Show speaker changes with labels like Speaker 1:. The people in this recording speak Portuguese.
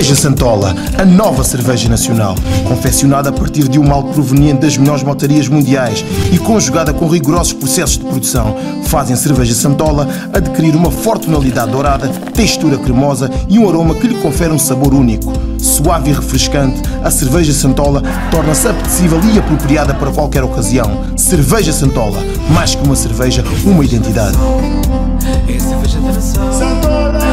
Speaker 1: Cerveja Santola, a nova cerveja nacional, confeccionada a partir de um malte proveniente das melhores maltarias mundiais e conjugada com rigorosos processos de produção, fazem a Cerveja Santola adquirir uma forte tonalidade dourada, textura cremosa e um aroma que lhe confere um sabor único. Suave e refrescante, a Cerveja Santola torna-se apetecível e apropriada para qualquer ocasião. Cerveja Santola, mais que uma cerveja, uma identidade.
Speaker 2: É a cerveja da nação.